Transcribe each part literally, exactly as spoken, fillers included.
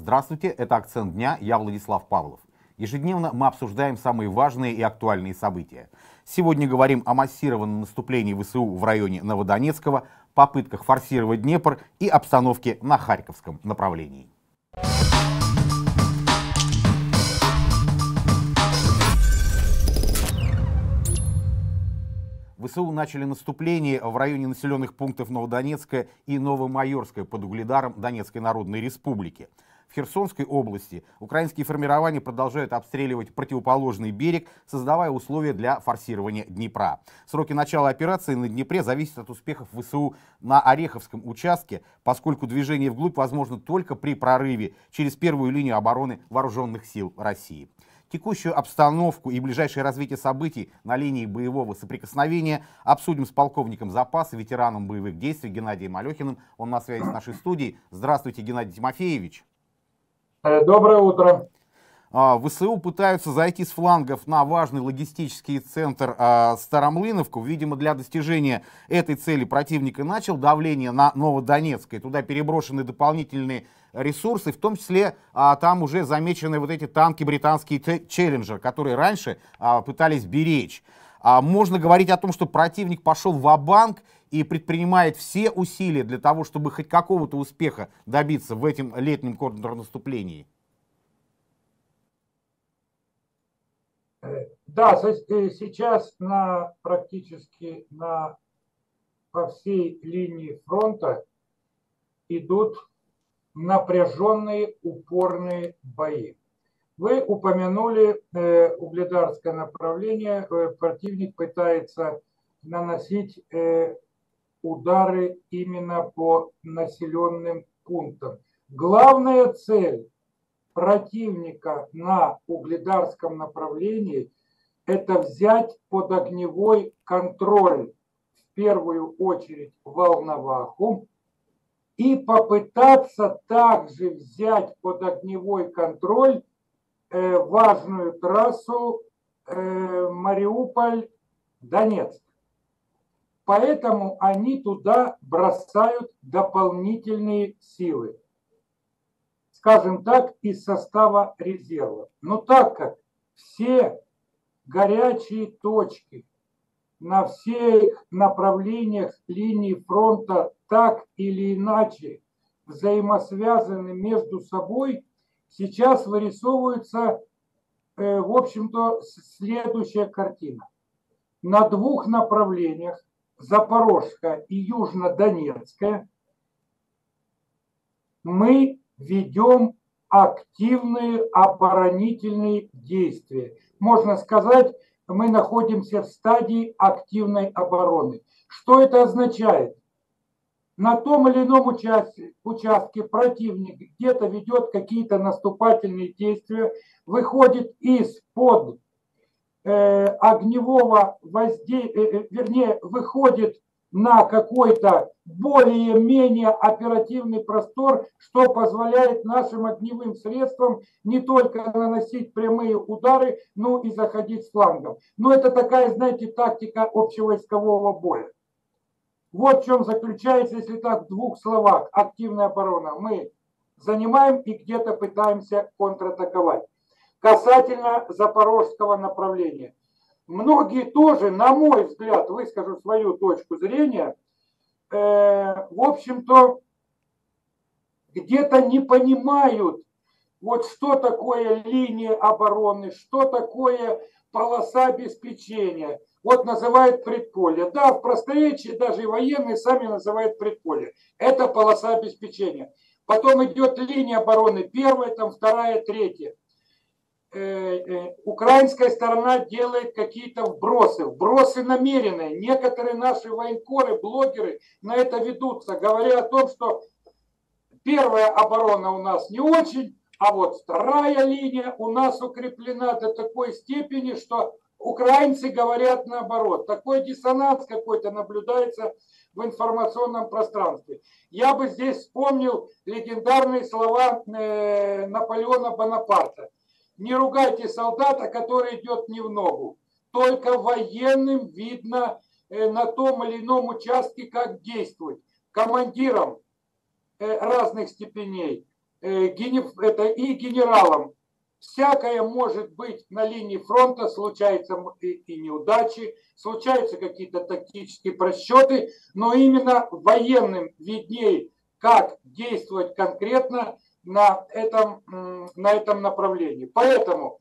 Здравствуйте, это «Акцент дня», я Владислав Павлов. Ежедневно мы обсуждаем самые важные и актуальные события. Сегодня говорим о массированном наступлении ВСУ в районе Новодонецкого, попытках форсировать Днепр и обстановке на Харьковском направлении. ВСУ начали наступление в районе населенных пунктов Новодонецка и Новомайорска под Угледаром Донецкой Народной Республики. В Херсонской области украинские формирования продолжают обстреливать противоположный берег, создавая условия для форсирования Днепра. Сроки начала операции на Днепре зависят от успехов ВСУ на Ореховском участке, поскольку движение вглубь возможно только при прорыве через первую линию обороны вооруженных сил России. Текущую обстановку и ближайшее развитие событий на линии боевого соприкосновения обсудим с полковником запаса, ветераном боевых действий Геннадием Алехиным. Он на связи с нашей студией. Здравствуйте, Геннадий Тимофеевич. Доброе утро. ВСУ пытаются зайти с флангов на важный логистический центр Старомлыновку. Видимо, для достижения этой цели противник и начал давление на Новодонецк, и туда переброшены дополнительные ресурсы, в том числе а, там уже замечены вот эти танки британские Челленджер, которые раньше а, пытались беречь. А, можно говорить о том, что противник пошел ва-банк и предпринимает все усилия для того, чтобы хоть какого-то успеха добиться в этом летнем контрнаступлении. Да, сейчас на, практически на, по всей линии фронта идут напряженные, упорные бои. Вы упомянули э, угледарское направление. Э, противник пытается наносить э, удары именно по населенным пунктам. Главная цель противника на угледарском направлении – это взять под огневой контроль в первую очередь Волноваху, и попытаться также взять под огневой контроль э, важную трассу э, Мариуполь-Донецк. Поэтому они туда бросают дополнительные силы, скажем так, из состава резерва. Но так как все горячие точки на всех направлениях линии фронта так или иначе взаимосвязаны между собой, сейчас вырисовывается, э, в общем-то, следующая картина. На двух направлениях, Запорожская и Южнодонецкая, мы ведем активные оборонительные действия. Можно сказать, мы находимся в стадии активной обороны. Что это означает? На том или ином участке, участке противник где-то ведет какие-то наступательные действия, выходит из-под э, огневого воздействия, э, вернее, выходит на какой-то более-менее оперативный простор, что позволяет нашим огневым средствам не только наносить прямые удары, но и заходить с флангов. Но это такая, знаете, тактика общевойскового боя. Вот в чем заключается, если так в двух словах, активная оборона. Мы занимаем и где-то пытаемся контратаковать. Касательно запорожского направления. Многие тоже, на мой взгляд, выскажу свою точку зрения, э, в общем-то, где-то не понимают, вот что такое линия обороны, что такое полоса обеспечения. Вот называют предполье. Да, в просторечии даже и военные сами называют предполье. Это полоса обеспечения. Потом идет линия обороны, первая, там вторая, третья. Украинская сторона делает какие-то вбросы, вбросы намеренные. Некоторые наши военкоры, блогеры на это ведутся, говоря о том, что первая оборона у нас не очень, а вот вторая линия у нас укреплена до такой степени, что украинцы говорят наоборот. Такой диссонанс какой-то наблюдается в информационном пространстве. Я бы здесь вспомнил легендарные слова Наполеона Бонапарта. Не ругайте солдата, который идет не в ногу. Только военным видно на том или ином участке, как действовать. Командирам разных степеней это и генералам. Всякое может быть на линии фронта, случаются и, и неудачи, случаются какие-то тактические просчеты, но именно военным виднее, как действовать конкретно на этом, на этом направлении. Поэтому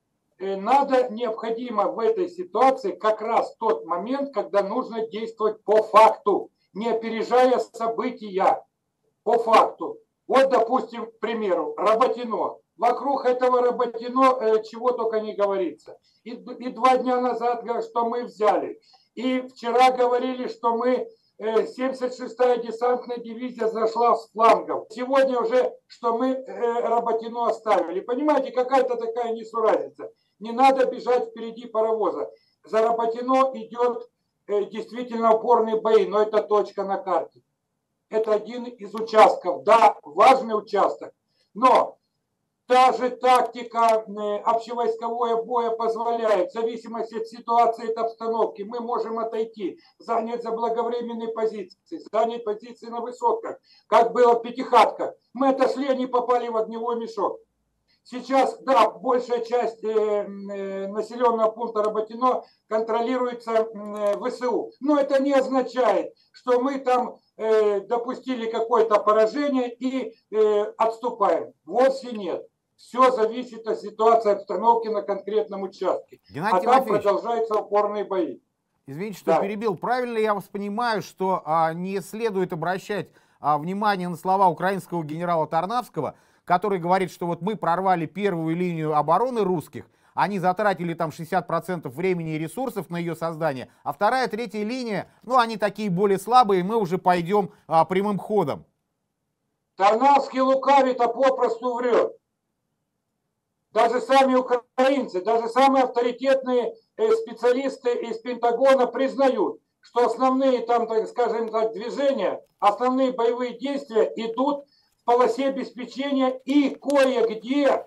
надо, необходимо в этой ситуации как раз тот момент, когда нужно действовать по факту, не опережая события, по факту. Вот, допустим, к примеру, Роботино. Вокруг этого Роботино э, чего только не говорится. И, и два дня назад, что мы взяли. И вчера говорили, что мы, э, семьдесят шестая десантная дивизия зашла с флангов. Сегодня уже, что мы э, Роботино оставили. Понимаете, какая-то такая несуразица. Не надо бежать впереди паровоза. За Роботино идет э, действительно упорные бои, но это точка на карте. Это один из участков. Да, важный участок. Но та же тактика общевойскового боя позволяет, в зависимости от ситуации, от обстановки, мы можем отойти, занять заблаговременные позиции, занять позиции на высотках, как было в Пятихатках. Мы отошли, они попали в огневой мешок. Сейчас, да, большая часть э, населенного пункта Роботино контролируется э, ВСУ. Но это не означает, что мы там э, допустили какое-то поражение и э, отступаем. Вовсе нет. Все зависит от ситуации, обстановки на конкретном участке. Геннадий а там продолжаются упорные бои. Извините, что да. перебил. Правильно я вас понимаю, что а, не следует обращать а, внимание на слова украинского генерала Тарнавского, который говорит, что вот мы прорвали первую линию обороны русских, они затратили там шестьдесят процентов времени и ресурсов на ее создание, а вторая, третья линия, ну они такие более слабые, мы уже пойдем а, прямым ходом. Тарнавский лукавит, а попросту врет. Даже сами украинцы, даже самые авторитетные специалисты из Пентагона признают, что основные там, так скажем так, движения, основные боевые действия идут в полосе обеспечения, и кое-где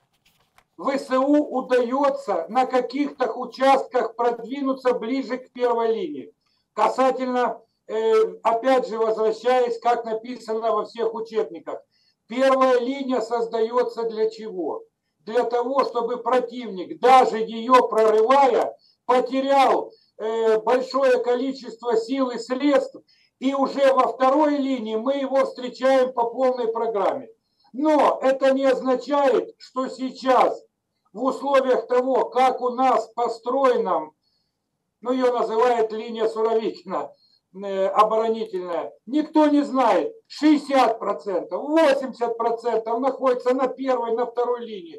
ВСУ удается на каких-то участках продвинуться ближе к первой линии. Касательно, опять же, возвращаясь, как написано во всех учебниках, первая линия создается для чего? Для того, чтобы противник, даже ее прорывая, потерял э, большое количество сил и средств, и уже во второй линии мы его встречаем по полной программе. Но это не означает, что сейчас в условиях того, как у нас построена, ну ее называют линия Суровикина, э, оборонительная, никто не знает, шестьдесят процентов, восемьдесят процентов находится на первой, на второй линии.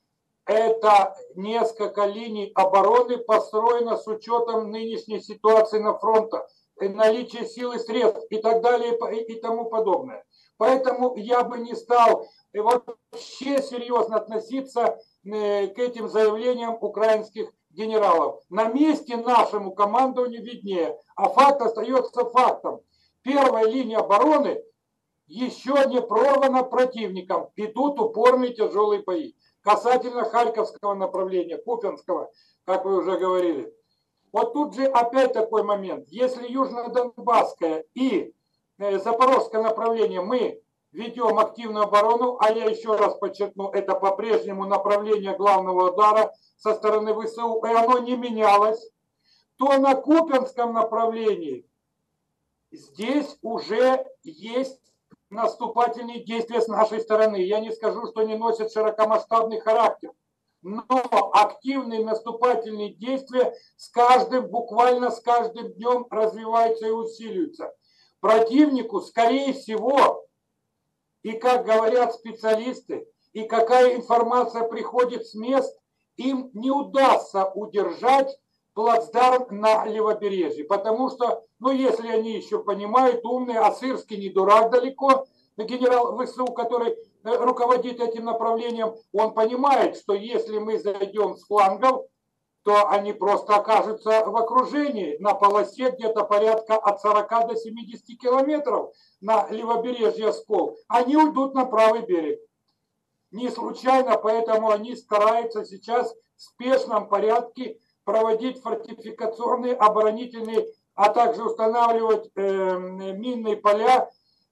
Это несколько линий обороны построено с учетом нынешней ситуации на фронте, наличия сил и средств и так далее и тому подобное. Поэтому я бы не стал вообще серьезно относиться к этим заявлениям украинских генералов. На месте нашему командованию виднее, а факт остается фактом. Первая линия обороны еще не прорвана противником, идут упорные тяжелые бои. Касательно Харьковского направления, Купянского, как вы уже говорили. Вот тут же опять такой момент. Если Южно-Донбасское и Запорожское направление мы ведем активную оборону, а я еще раз подчеркну, это по-прежнему направление главного удара со стороны ВСУ, и оно не менялось, то на Купянском направлении здесь уже есть наступательные действия с нашей стороны. Я не скажу, что не носят широкомасштабный характер, но активные наступательные действия с каждым, буквально с каждым днем развиваются и усиливаются. Противнику, скорее всего, и как говорят специалисты, и какая информация приходит с мест, им не удастся удержать плацдарм на левобережье. Потому что, ну если они еще понимают, умные, а Сырский не дурак далеко, генерал ВСУ, который руководит этим направлением, он понимает, что если мы зайдем с флангов, то они просто окажутся в окружении на полосе где-то порядка от сорока до семидесяти километров на левобережье Оскол. Они уйдут на правый берег. Не случайно, поэтому они стараются сейчас в спешном порядке проводить фортификационные, оборонительные, а также устанавливать э, минные поля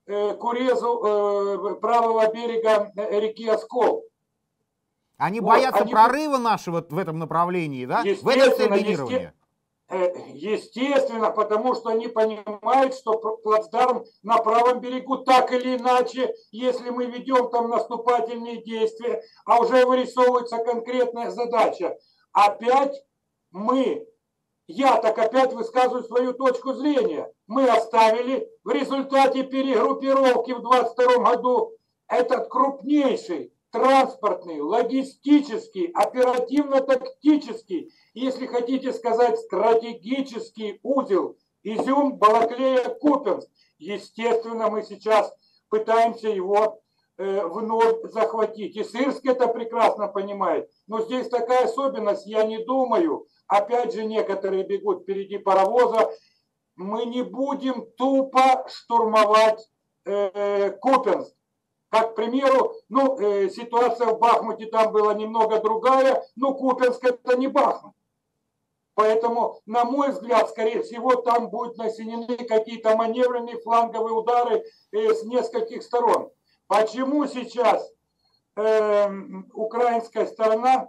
к урезу правого берега реки Оскол. Они вот, боятся они... прорыва нашего в этом направлении, да? В этом цель минирования. Естественно, потому что они понимают, что плацдарм на правом берегу так или иначе, если мы ведем там наступательные действия, а уже вырисовывается конкретная задача. Опять мы, я так опять высказываю свою точку зрения, мы оставили в результате перегруппировки в двадцать втором году этот крупнейший транспортный, логистический, оперативно-тактический, если хотите сказать, стратегический узел Изюм, Балаклея, Купенск. Естественно, мы сейчас пытаемся его э, вновь захватить. И Сырск это прекрасно понимает. Но здесь такая особенность, я не думаю, опять же некоторые бегут впереди паровоза, мы не будем тупо штурмовать э, Купенск. Как, к примеру, ну, э, ситуация в Бахмуте там была немного другая, но Купенск это не Бахмут. Поэтому, на мой взгляд, скорее всего, там будут нанесены какие-то маневренные фланговые удары э, с нескольких сторон. Почему сейчас э, украинская сторона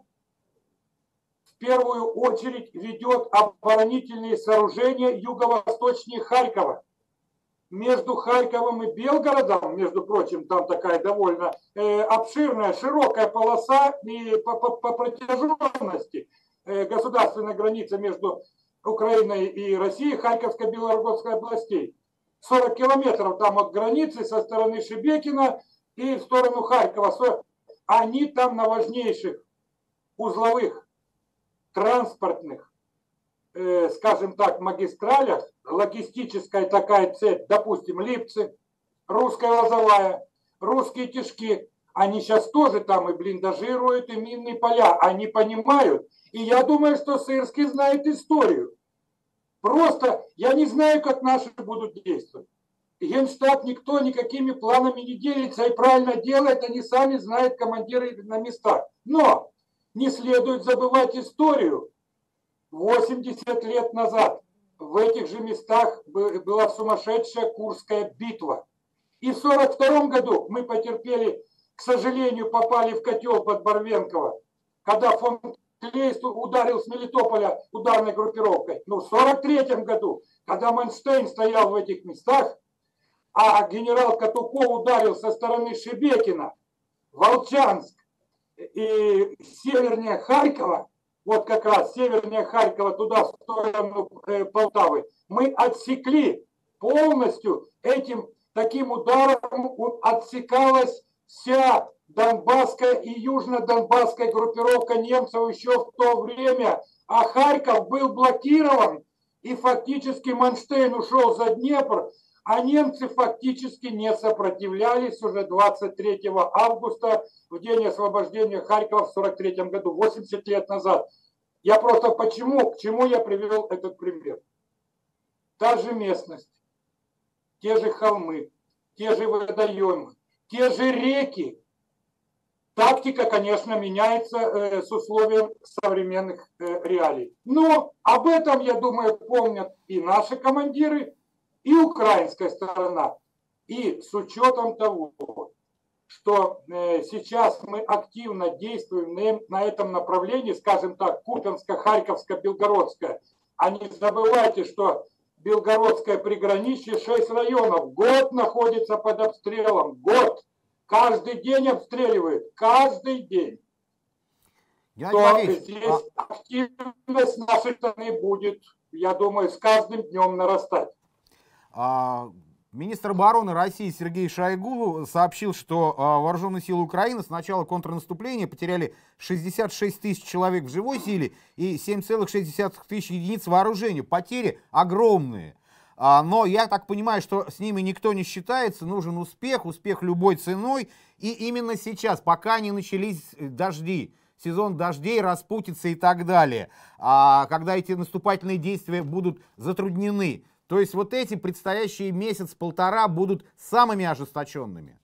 в первую очередь ведет оборонительные сооружения юго-восточнее Харькова? Между Харьковом и Белгородом, между прочим, там такая довольно э, обширная, широкая полоса и по, по, по протяженности э, государственной границы между Украиной и Россией, Харьковской, Белгородской областей. сорок километров там от границы со стороны Шебекина и в сторону Харькова. Они там на важнейших узловых транспортных, скажем так, магистралях, логистическая такая цепь, допустим, Липцы, Русская Лозовая, Русские Тишки, они сейчас тоже там и блиндажируют, и минные поля, они понимают. И я думаю, что Сырский знает историю. Просто я не знаю, как наши будут действовать. Генштаб никто никакими планами не делится и правильно делает, они сами знают, командиры на местах. Но не следует забывать историю. восемьдесят лет назад в этих же местах была сумасшедшая Курская битва. И в сорок втором году мы потерпели, к сожалению, попали в котел под Барвенково, когда фон Клейст ударил с Мелитополя ударной группировкой. Но в сорок третьем году, когда Манштейн стоял в этих местах, а генерал Катуков ударил со стороны Шебекина, Волчанск и севернее Харькова, вот как раз севернее Харькова, туда, в сторону э, Полтавы, мы отсекли полностью этим таким ударом, отсекалась вся Донбасская и Южно-Донбасская группировка немцев еще в то время, а Харьков был блокирован, и фактически Манштейн ушел за Днепр, а немцы фактически не сопротивлялись уже двадцать третьего августа, в день освобождения Харькова в сорок третьем году, восемьдесят лет назад. Я просто почему, к чему я привел этот пример? Та же местность, те же холмы, те же водоемы, те же реки. Тактика, конечно, меняется э, с условием современных э, реалий. Но об этом, я думаю, помнят и наши командиры, и украинская сторона. И с учетом того, что э, сейчас мы активно действуем на, на этом направлении, скажем так, Купенская, Харьковская, Белгородская. А не забывайте, что Белгородское приграничье, шесть районов, год находится под обстрелом, год. Каждый день обстреливают, каждый день. То здесь а... активность нашей страны будет, я думаю, с каждым днем нарастать. А... Министр обороны России Сергей Шойгу сообщил, что вооруженные силы Украины с начала контрнаступления потеряли шестьдесят шесть тысяч человек в живой силе и семь целых шесть десятых тысяч единиц вооружения. Потери огромные. Но я так понимаю, что с ними никто не считается, нужен успех, успех любой ценой. И именно сейчас, пока не начались дожди, сезон дождей, распутицы и так далее, когда эти наступательные действия будут затруднены, то есть вот эти предстоящие месяц-полтора будут самыми ожесточенными.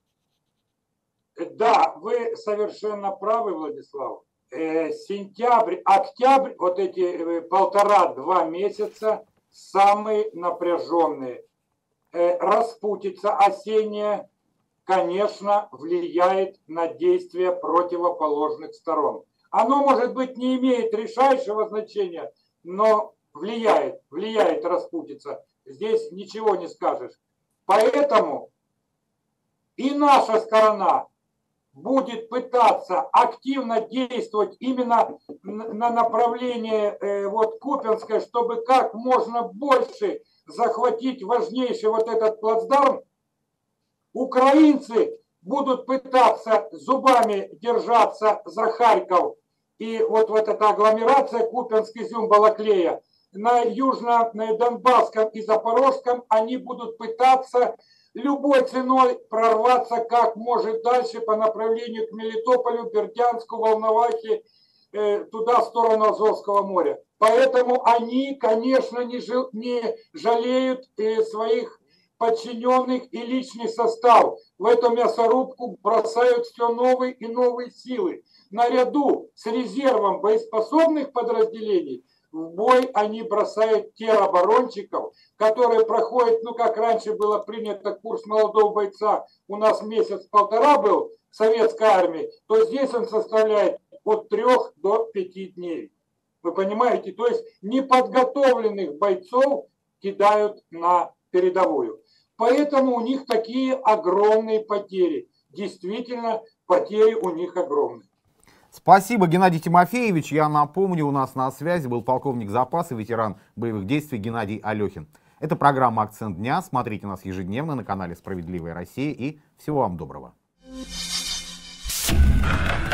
Да, вы совершенно правы, Владислав. Сентябрь, октябрь, вот эти полтора-два месяца самые напряженные. распутица осенняя, конечно, влияет на действия противоположных сторон. Оно, может быть, не имеет решающего значения, но влияет, влияет распутица. Здесь ничего не скажешь. Поэтому и наша сторона будет пытаться активно действовать именно на направлении э, вот Купянской, чтобы как можно больше захватить важнейший вот этот плацдарм. Украинцы будут пытаться зубами держаться за Харьков и вот, вот эта агломерация Купянск, Изюм, Балаклея. На Южно-Донбасском и Запорожском они будут пытаться любой ценой прорваться как может дальше по направлению к Мелитополю, Бердянску, Волновахе, э, туда, в сторону Азовского моря. Поэтому они, конечно, не, жил, не жалеют э, своих подчиненных и личный состав. В эту мясорубку бросают все новые и новые силы. Наряду с резервом боеспособных подразделений в бой они бросают тероборонщиков, которые проходят, ну как раньше было принято курс молодого бойца, у нас месяц-полтора был в советской армии, то здесь он составляет от трех до пяти дней. Вы понимаете? То есть неподготовленных бойцов кидают на передовую. Поэтому у них такие огромные потери. Действительно, потери у них огромные. Спасибо, Геннадий Тимофеевич. Я напомню, у нас на связи был полковник запаса, ветеран боевых действий Геннадий Алехин. Это программа «Акцент дня». Смотрите нас ежедневно на канале «Справедливая Россия». И всего вам доброго.